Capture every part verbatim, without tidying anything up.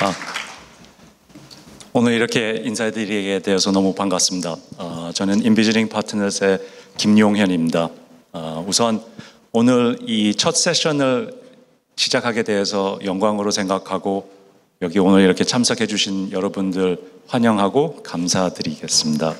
아, 오늘 이렇게 인사드리게 되어서 너무 반갑습니다. 어, 저는 인비저닝 파트너스의 김용현입니다. 어, 우선 오늘 이 첫 세션을 시작하게 되어서 영광으로 생각하고 여기 오늘 이렇게 참석해 주신 여러분들 환영하고 감사드리겠습니다.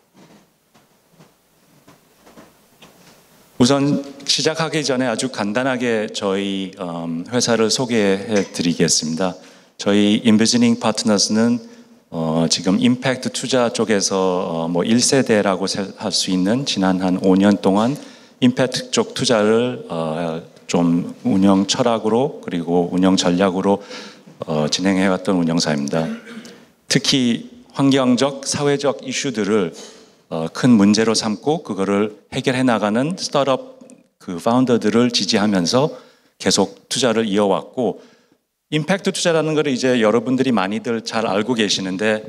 우선 시작하기 전에 아주 간단하게 저희 회사를 소개해 드리겠습니다. 저희 인비저닝 파트너스는 어, 지금 임팩트 투자 쪽에서 어, 뭐 일 세대라고 할 수 있는 지난 한 오 년 동안 임팩트 쪽 투자를 어, 좀 운영 철학으로 그리고 운영 전략으로 어, 진행해왔던 운영사입니다. 특히 환경적, 사회적 이슈들을 어, 큰 문제로 삼고 그거를 해결해 나가는 스타트업 그 파운더들을 지지하면서 계속 투자를 이어왔고, 임팩트 투자라는 걸 이제 여러분들이 많이들 잘 알고 계시는데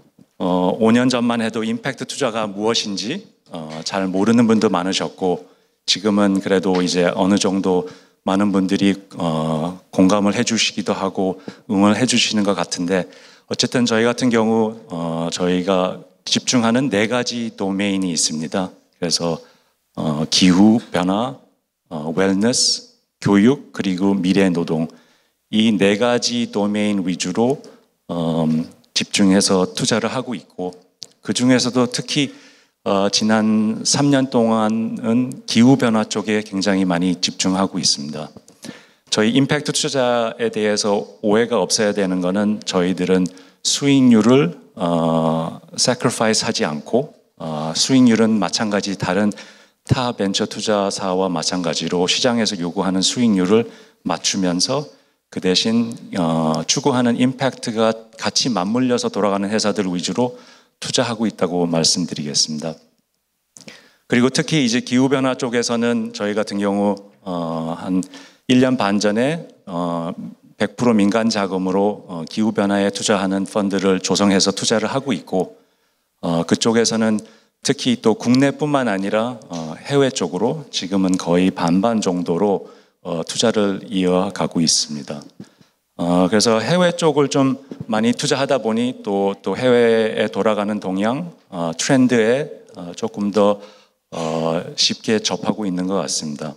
어, 오 년 전만 해도 임팩트 투자가 무엇인지 어, 잘 모르는 분도 많으셨고, 지금은 그래도 이제 어느 정도 많은 분들이 어, 공감을 해주시기도 하고 응원을 해주시는 것 같은데, 어쨌든 저희 같은 경우 어, 저희가 집중하는 네 가지 도메인이 있습니다. 그래서 어, 기후 변화, 어, 웰너스, 교육, 그리고 미래 노동, 이 네 가지 도메인 위주로 어, 집중해서 투자를 하고 있고, 그 중에서도 특히 어, 지난 삼 년 동안은 기후 변화 쪽에 굉장히 많이 집중하고 있습니다. 저희 임팩트 투자에 대해서 오해가 없어야 되는 것은 저희들은 수익률을 어, sacrifice 하지 않고 어, 수익률은 마찬가지 다른 타 벤처 투자사와 마찬가지로 시장에서 요구하는 수익률을 맞추면서 그 대신 어, 추구하는 임팩트가 같이 맞물려서 돌아가는 회사들 위주로 투자하고 있다고 말씀드리겠습니다. 그리고 특히 이제 기후변화 쪽에서는 저희 같은 경우 어, 한 일 년 반 전에 어, 백 퍼센트 민간 자금으로 어, 기후변화에 투자하는 펀드를 조성해서 투자를 하고 있고, 어, 그쪽에서는 특히 또 국내뿐만 아니라 어, 해외 쪽으로 지금은 거의 반반 정도로 어, 투자를 이어가고 있습니다. 어, 그래서 해외 쪽을 좀 많이 투자하다 보니 또, 또 해외에 돌아가는 동향, 어, 트렌드에 어, 조금 더 어, 쉽게 접하고 있는 것 같습니다.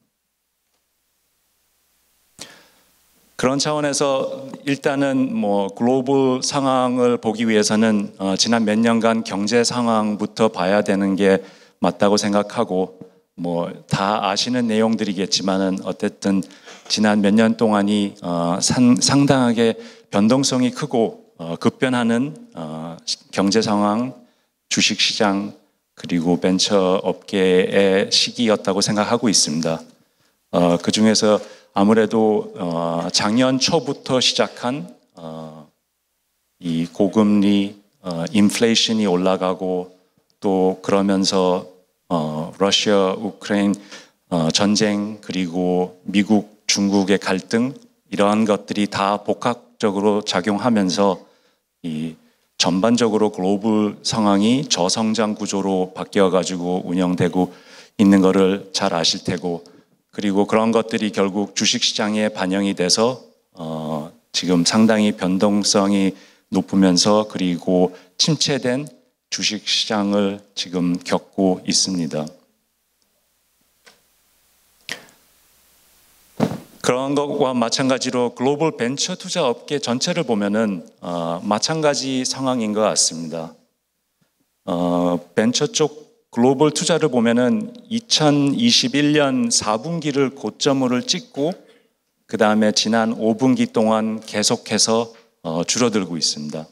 그런 차원에서 일단은 뭐 글로벌 상황을 보기 위해서는 어, 지난 몇 년간 경제 상황부터 봐야 되는 게 맞다고 생각하고, 뭐 다 아시는 내용들이겠지만은 어쨌든 지난 몇 년 동안이 어, 상, 상당하게 변동성이 크고 어, 급변하는 어, 경제 상황, 주식 시장 그리고 벤처 업계의 시기였다고 생각하고 있습니다. 어, 그 중에서 아무래도 어, 작년 초부터 시작한 어, 이 고금리, 어, 인플레이션이 올라가고 또 그러면서 어, 러시아, 우크라이나 어, 전쟁 그리고 미국, 중국의 갈등, 이러한 것들이 다 복합적으로 작용하면서 이 전반적으로 글로벌 상황이 저성장 구조로 바뀌어가지고 운영되고 있는 것을 잘 아실 테고, 그리고 그런 것들이 결국 주식시장에 반영이 돼서 어, 지금 상당히 변동성이 높으면서 그리고 침체된 주식시장을 지금 겪고 있습니다. 그런 것과 마찬가지로 글로벌 벤처 투자 업계 전체를 보면은 어, 마찬가지 상황인 것 같습니다. 어, 벤처 쪽 글로벌 투자를 보면은 이천이십일 년 사 분기를 고점으로 찍고 그 다음에 지난 오 분기 동안 계속해서 어, 줄어들고 있습니다.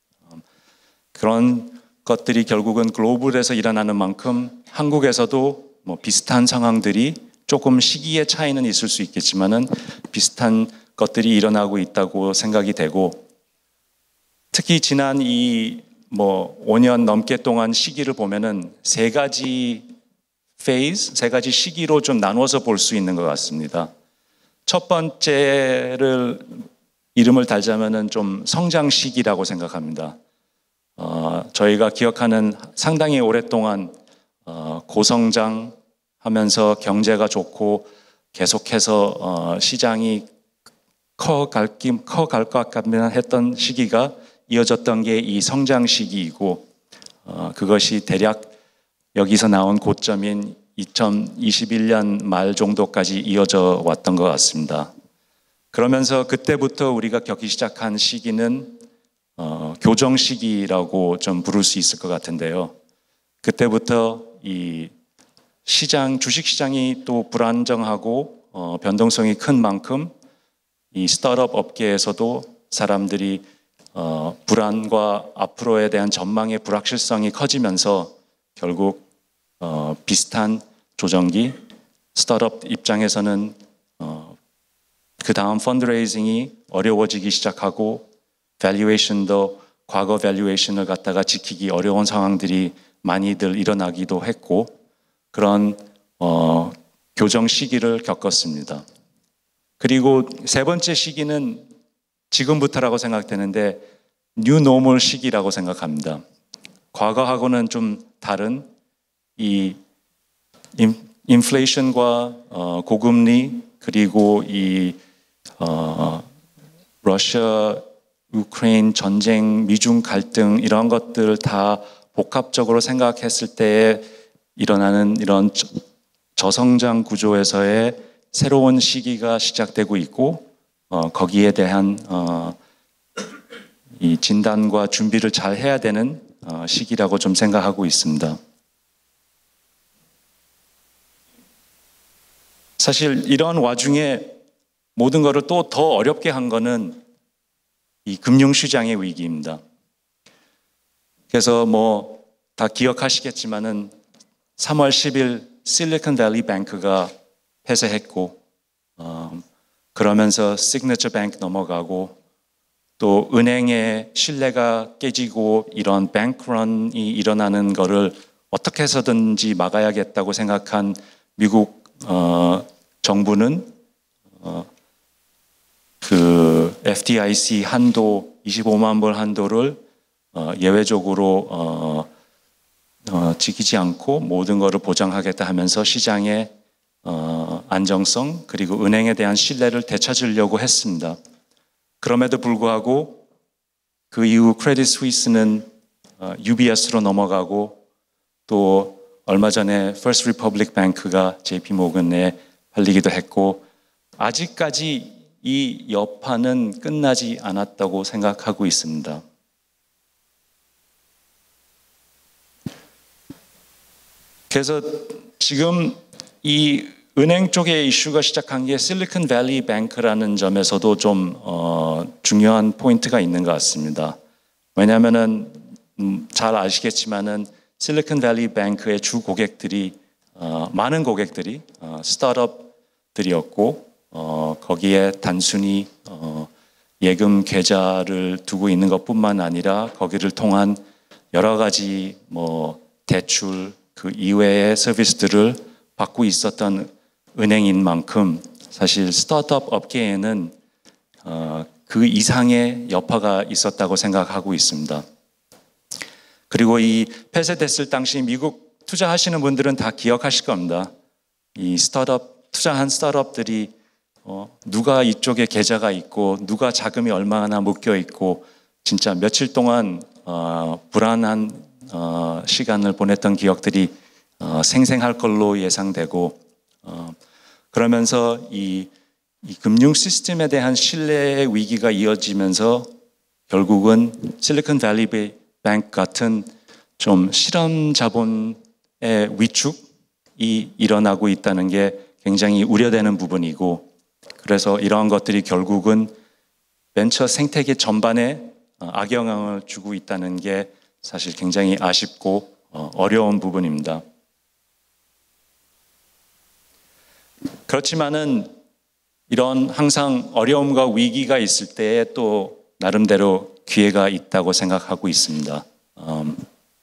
그런 것들이 결국은 글로벌에서 일어나는 만큼 한국에서도 뭐 비슷한 상황들이 조금 시기의 차이는 있을 수 있겠지만은 비슷한 것들이 일어나고 있다고 생각이 되고, 특히 지난 이 뭐 오 년 넘게 동안 시기를 보면은 세 가지 페이즈, 세 가지 시기로 좀 나누어서 볼 수 있는 것 같습니다. 첫 번째를 이름을 달자면은 좀 성장 시기라고 생각합니다. 어, 저희가 기억하는 상당히 오랫동안 어, 고성장 하면서 경제가 좋고 계속해서 어, 시장이 커갈 커갈 것 같면 했던 시기가 이어졌던 게 이 성장 시기이고 어, 그것이 대략 여기서 나온 고점인 이천이십일 년 말 정도까지 이어져 왔던 것 같습니다. 그러면서 그때부터 우리가 겪기 시작한 시기는 어, 교정 시기라고 좀 부를 수 있을 것 같은데요. 그때부터 이 시장, 주식 시장이 또 불안정하고 어, 변동성이 큰 만큼 이 스타트업 업계에서도 사람들이 어, 불안과 앞으로에 대한 전망의 불확실성이 커지면서 결국 어, 비슷한 조정기, 스타트업 입장에서는 어, 그 다음 펀드레이징이 어려워지기 시작하고 밸류에이션도 과거 밸류에이션을 갖다가 지키기 어려운 상황들이 많이들 일어나기도 했고 그런 어, 교정 시기를 겪었습니다. 그리고 세 번째 시기는 지금부터라고 생각되는데 뉴 노멀 시기라고 생각합니다. 과거하고는 좀 다른 이 인플레이션과 어, 고금리 그리고 이 어, 러시아 우크라이나 전쟁, 미중 갈등 이런 것들 다 복합적으로 생각했을 때에 일어나는 이런 저성장 구조에서의 새로운 시기가 시작되고 있고 어, 거기에 대한 어, 이 진단과 준비를 잘 해야 되는 어, 시기라고 좀 생각하고 있습니다. 사실 이런 와중에 모든 것을 또 더 어렵게 한 거는 이 금융시장의 위기입니다. 그래서 뭐 다 기억하시겠지만은 삼월 십일 실리콘밸리 뱅크가 폐쇄했고 어, 그러면서 시그니처 뱅크 넘어가고 또 은행의 신뢰가 깨지고 이런 뱅크런이 일어나는 거를 어떻게 해서든지 막아야겠다고 생각한 미국 어, 정부는 어, 그 에프디아이씨 한도 이십오만 불 한도를 어, 예외적으로 어, 어, 지키지 않고 모든 것을 보장하겠다 하면서 시장의 어, 안정성 그리고 은행에 대한 신뢰를 되찾으려고 했습니다. 그럼에도 불구하고 그 이후 크레딧 스위스는 어, 유비에스로 넘어가고 또 얼마 전에 퍼스트 리퍼블릭 뱅크가 제이피 모건에 팔리기도 했고 아직까지 이 여파는 끝나지 않았다고 생각하고 있습니다. 그래서 지금 이 은행 쪽의 이슈가 시작한 게 실리콘밸리 뱅크라는 점에서도 좀 어, 중요한 포인트가 있는 것 같습니다. 왜냐하면은 음, 잘 아시겠지만은 실리콘밸리 뱅크의 주 고객들이 어, 많은 고객들이 어, 스타트업들이었고 어, 거기에 단순히 어, 예금 계좌를 두고 있는 것뿐만 아니라 거기를 통한 여러 가지 뭐 대출 그 이외의 서비스들을 받고 있었던 은행인 만큼 사실 스타트업 업계에는 어, 그 이상의 여파가 있었다고 생각하고 있습니다. 그리고 이 폐쇄됐을 당시 미국 투자하시는 분들은 다 기억하실 겁니다. 이 스타트업 투자한 스타트업들이 어, 누가 이쪽에 계좌가 있고 누가 자금이 얼마나 묶여 있고 진짜 며칠 동안 어, 불안한 어, 시간을 보냈던 기억들이 어, 생생할 걸로 예상되고 어, 그러면서 이, 이 금융 시스템에 대한 신뢰의 위기가 이어지면서 결국은 실리콘밸리 뱅크 같은 좀 실험 자본의 위축이 일어나고 있다는 게 굉장히 우려되는 부분이고 그래서 이러한 것들이 결국은 벤처 생태계 전반에 악영향을 주고 있다는 게 사실 굉장히 아쉽고 어려운 부분입니다. 그렇지만은 이런 항상 어려움과 위기가 있을 때에 또 나름대로 기회가 있다고 생각하고 있습니다. 음,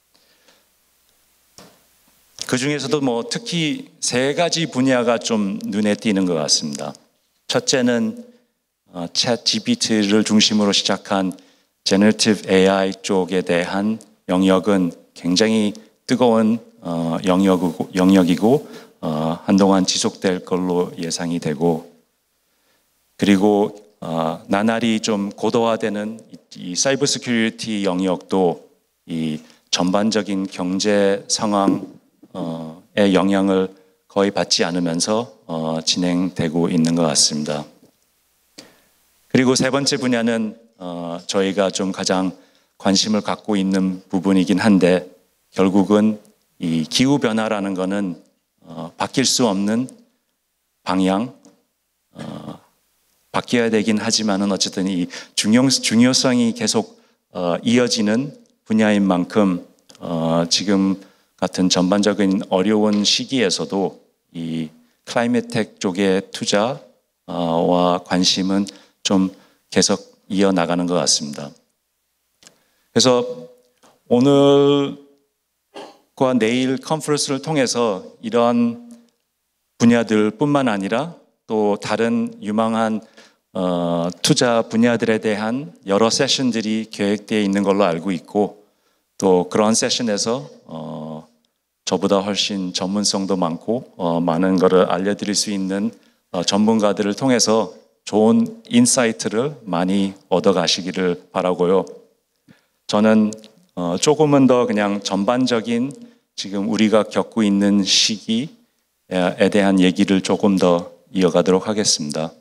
그 중에서도 뭐 특히 세 가지 분야가 좀 눈에 띄는 것 같습니다. 첫째는 어, 챗 지피티를 중심으로 시작한 제너티브 에이아이 쪽에 대한 영역은 굉장히 뜨거운 어, 영역이고, 영역이고 어, 한동안 지속될 걸로 예상이 되고 그리고 어, 나날이 좀 고도화되는 이, 이 사이버 시큐리티 영역도 이 전반적인 경제 상황의 영향을 거의 받지 않으면서 어, 진행되고 있는 것 같습니다. 그리고 세 번째 분야는 어, 저희가 좀 가장 관심을 갖고 있는 부분이긴 한데 결국은 이 기후 변화라는 것은 어, 바뀔 수 없는 방향, 어, 바뀌어야 되긴 하지만은 어쨌든 이 중요, 중요성이 계속 어, 이어지는 분야인 만큼 어, 지금 같은 전반적인 어려운 시기에서도 이 클라이밋텍 쪽의 투자와 관심은 좀 계속 이어나가는 것 같습니다. 그래서 오늘과 내일 컨퍼런스를 통해서 이러한 분야들뿐만 아니라 또 다른 유망한 어, 투자 분야들에 대한 여러 세션들이 계획되어 있는 걸로 알고 있고 또 그런 세션에서 어, 저보다 훨씬 전문성도 많고 어, 많은 것을 알려드릴 수 있는 어, 전문가들을 통해서 좋은 인사이트를 많이 얻어가시기를 바라고요. 저는 어, 조금은 더 그냥 전반적인 지금 우리가 겪고 있는 시기에 대한 얘기를 조금 더 이어가도록 하겠습니다.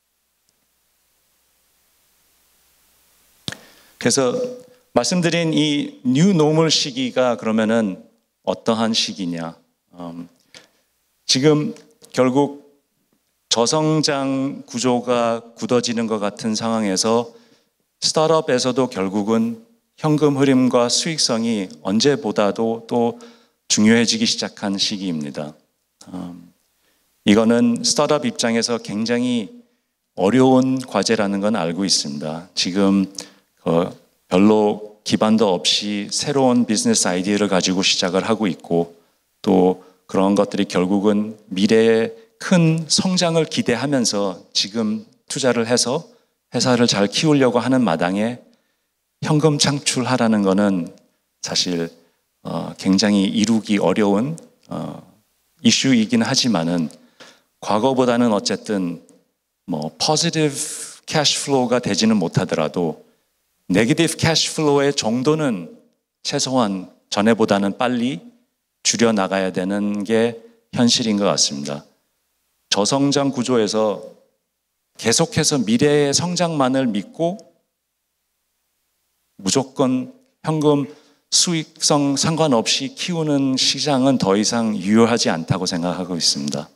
그래서 말씀드린 이 뉴 노멀 시기가 그러면은 어떠한 시기냐? 음, 지금 결국 저성장 구조가 굳어지는 것 같은 상황에서 스타트업에서도 결국은 현금 흐름과 수익성이 언제보다도 또 중요해지기 시작한 시기입니다. 음, 이거는 스타트업 입장에서 굉장히 어려운 과제라는 건 알고 있습니다. 지금 어, 별로 기반도 없이 새로운 비즈니스 아이디어를 가지고 시작을 하고 있고 또 그런 것들이 결국은 미래에 큰 성장을 기대하면서 지금 투자를 해서 회사를 잘 키우려고 하는 마당에 현금 창출하라는 것은 사실 어, 굉장히 이루기 어려운 어, 이슈이긴 하지만은 과거보다는 어쨌든 뭐 포지티브 캐시플로우가 되지는 못하더라도 네거티브 캐시플로우의 정도는 최소한 전에보다는 빨리 줄여 나가야 되는 게 현실인 것 같습니다. 저성장 구조에서 계속해서 미래의 성장만을 믿고 무조건 현금 수익성 상관없이 키우는 시장은 더 이상 유효하지 않다고 생각하고 있습니다.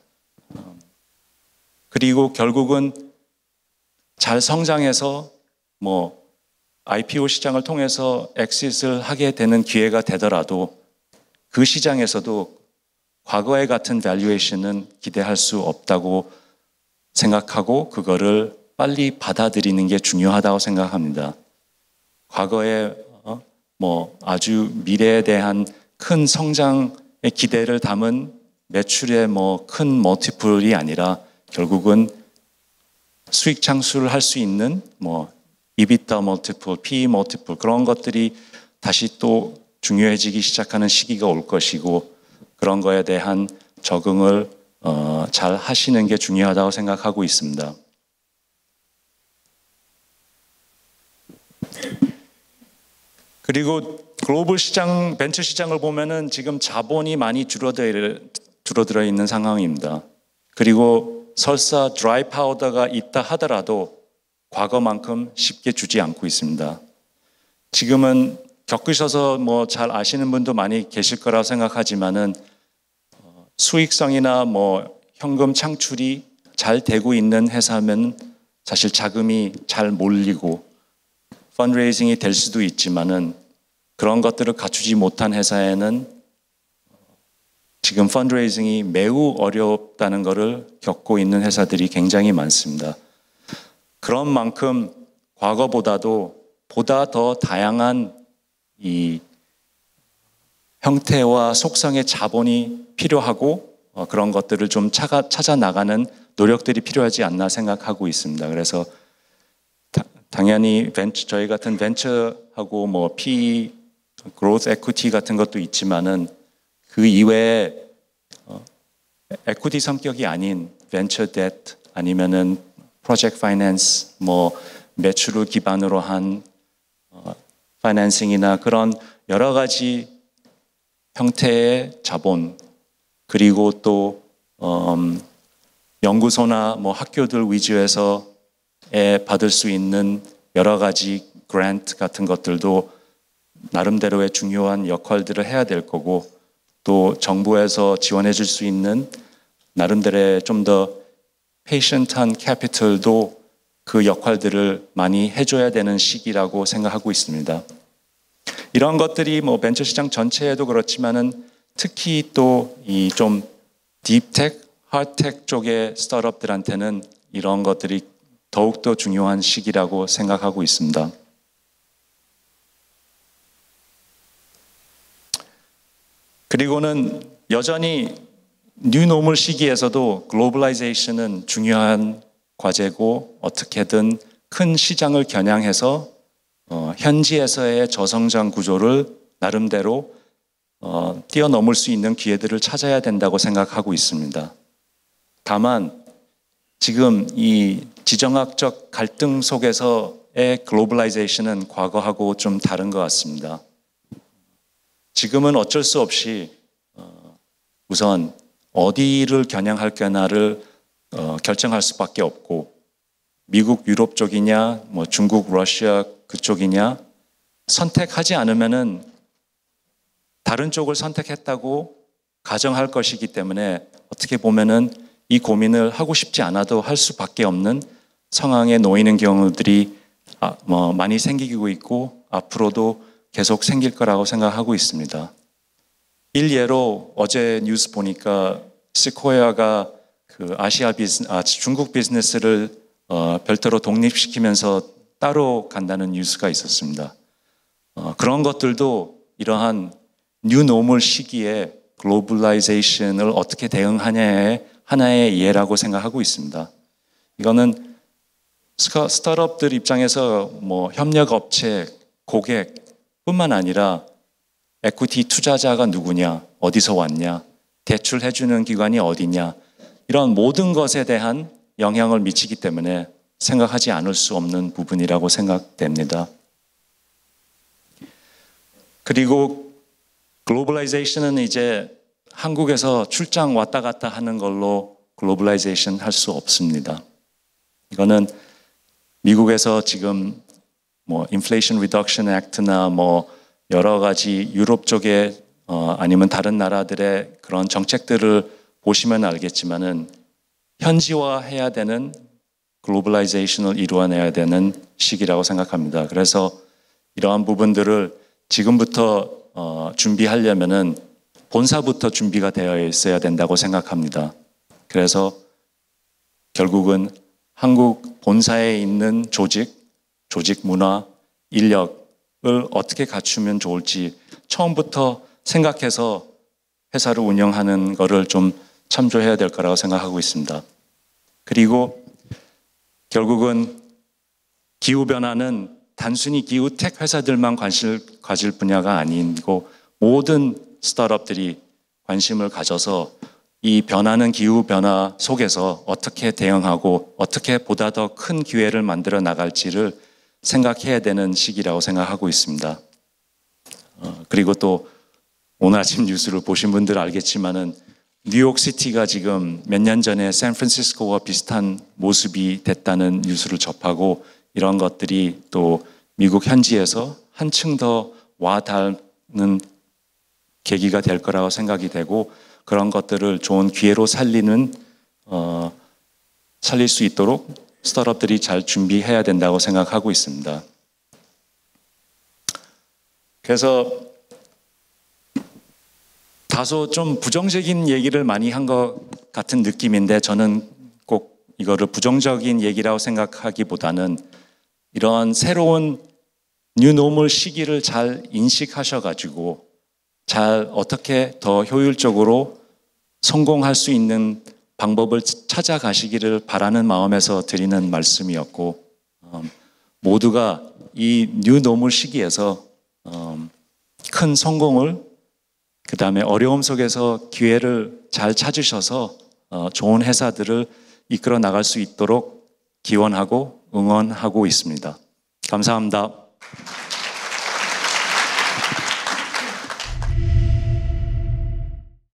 그리고 결국은 잘 성장해서 뭐 아이피오 시장을 통해서 엑싯을 하게 되는 기회가 되더라도 그 시장에서도 과거의 같은 밸류에이션은 기대할 수 없다고 생각하고 그거를 빨리 받아들이는 게 중요하다고 생각합니다. 과거에 어? 뭐 아주 미래에 대한 큰 성장의 기대를 담은 매출의 뭐 큰 멀티플이 아니라 결국은 수익 창출을 할 수 있는 뭐 이비타 멀티플, 피이 멀티플 그런 것들이 다시 또 중요해지기 시작하는 시기가 올 것이고 그런 거에 대한 적응을 어, 잘 하시는 게 중요하다고 생각하고 있습니다. 그리고 글로벌 시장, 벤처 시장을 보면은 지금 자본이 많이 줄어들어, 줄어들어 있는 상황입니다. 그리고 설사 드라이 파우더가 있다 하더라도 과거만큼 쉽게 주지 않고 있습니다. 지금은 겪으셔서 뭐 잘 아시는 분도 많이 계실 거라고 생각하지만은 수익성이나 뭐 현금 창출이 잘 되고 있는 회사면 사실 자금이 잘 몰리고 펀드레이징이 될 수도 있지만은 그런 것들을 갖추지 못한 회사에는 지금 펀드레이징이 매우 어렵다는 것을 겪고 있는 회사들이 굉장히 많습니다. 그런 만큼 과거보다도 보다 더 다양한 이 형태와 속성의 자본이 필요하고 어, 그런 것들을 좀 찾아, 찾아 나가는 노력들이 필요하지 않나 생각하고 있습니다. 그래서 다, 당연히 벤처, 저희 같은 벤처하고 뭐 피이, 그로스 에퀴티 같은 것도 있지만은 그 이외에 어, 에퀴티 성격이 아닌 벤처 뎃 아니면은 프로젝트 파이낸스, 뭐 매출을 기반으로 한 어, 파이낸싱이나 그런 여러 가지 형태의 자본, 그리고 또 음, 연구소나 뭐 학교들 위주에서 받을 수 있는 여러 가지 그랜트 같은 것들도 나름대로의 중요한 역할들을 해야 될 거고, 또 정부에서 지원해 줄 수 있는 나름대로의 좀 더 페이션트한 캐피털도 그 역할들을 많이 해줘야 되는 시기라고 생각하고 있습니다. 이런 것들이 뭐 벤처 시장 전체에도 그렇지만은 특히 또 이 좀 딥텍, 하드텍 쪽의 스타트업들한테는 이런 것들이 더욱더 중요한 시기라고 생각하고 있습니다. 그리고는 여전히 뉴노멀 시기에서도 글로벌라이제이션은 중요한 과제고, 어떻게든 큰 시장을 겨냥해서 어, 현지에서의 저성장 구조를 나름대로 어, 뛰어넘을 수 있는 기회들을 찾아야 된다고 생각하고 있습니다. 다만 지금 이 지정학적 갈등 속에서의 글로벌라이제이션은 과거하고 좀 다른 것 같습니다. 지금은 어쩔 수 없이 어, 우선 어디를 겨냥할 거냐를 어, 결정할 수밖에 없고, 미국, 유럽 쪽이냐, 뭐 중국, 러시아 그쪽이냐, 선택하지 않으면은 다른 쪽을 선택했다고 가정할 것이기 때문에 어떻게 보면은 이 고민을 하고 싶지 않아도 할 수밖에 없는 상황에 놓이는 경우들이 아, 뭐 많이 생기고 있고 앞으로도 계속 생길 거라고 생각하고 있습니다. 일예로 어제 뉴스 보니까 시코야가 그 아시아 비즈, 아, 중국 비즈니스를 어, 별도로 독립시키면서 따로 간다는 뉴스가 있었습니다. 어, 그런 것들도 이러한 뉴노멀 시기에 글로벌라이제이션을 어떻게 대응하냐의 하나의 예라고 생각하고 있습니다. 이거는 스타트업들 입장에서 뭐 협력업체, 고객뿐만 아니라 에퀴티 투자자가 누구냐, 어디서 왔냐, 대출해주는 기관이 어디냐, 이런 모든 것에 대한 영향을 미치기 때문에 생각하지 않을 수 없는 부분이라고 생각됩니다. 그리고 글로벌라이제이션은 이제 한국에서 출장 왔다 갔다 하는 걸로 글로벌라이제이션 할 수 없습니다. 이거는 미국에서 지금 뭐 인플레이션 리덕션 액트나 뭐 여러 가지 유럽 쪽에 어 아니면 다른 나라들의 그런 정책들을 보시면 알겠지만은 현지화해야 되는 글로벌라이제이션을 이루어내야 되는 시기라고 생각합니다. 그래서 이러한 부분들을 지금부터 어 준비하려면은 본사부터 준비가 되어 있어야 된다고 생각합니다. 그래서 결국은 한국 본사에 있는 조직, 조직 문화, 인력을 어떻게 갖추면 좋을지 처음부터 생각해서 회사를 운영하는 것을 좀 참조해야 될 거라고 생각하고 있습니다. 그리고 결국은 기후변화는 단순히 기후텍 회사들만 관심 가질 분야가 아니고 모든 스타트업들이 관심을 가져서 이 변하는 기후변화 속에서 어떻게 대응하고 어떻게 보다 더 큰 기회를 만들어 나갈지를 생각해야 되는 시기라고 생각하고 있습니다. 어, 그리고 또 오늘 아침 뉴스를 보신 분들 알겠지만은 뉴욕시티가 지금 몇 년 전에 샌프란시스코와 비슷한 모습이 됐다는 뉴스를 접하고 이런 것들이 또 미국 현지에서 한층 더 와닿는 계기가 될 거라고 생각이 되고 그런 것들을 좋은 기회로 살리는 어, 살릴 수 있도록 스타트업들이 잘 준비해야 된다고 생각하고 있습니다. 그래서 다소 좀 부정적인 얘기를 많이 한 것 같은 느낌인데 저는 꼭 이거를 부정적인 얘기라고 생각하기보다는 이런 새로운 뉴노멀 시기를 잘 인식하셔가지고 잘 어떻게 더 효율적으로 성공할 수 있는 방법을 찾아가시기를 바라는 마음에서 드리는 말씀이었고 음, 모두가 이 뉴노멀 시기에서 음, 큰 성공을 그 다음에 어려움 속에서 기회를 잘 찾으셔서 어, 좋은 회사들을 이끌어 나갈 수 있도록 기원하고 응원하고 있습니다. 감사합니다.